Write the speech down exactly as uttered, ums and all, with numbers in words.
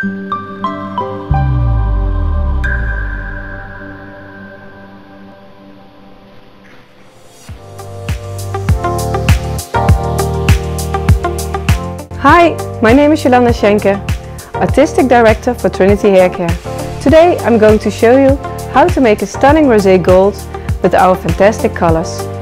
Hi, my name is Jolanda Schenke, Artistic Director for Trinity Hair Care. Today I'm going to show you how to make a stunning rosé gold with our fantastic colors.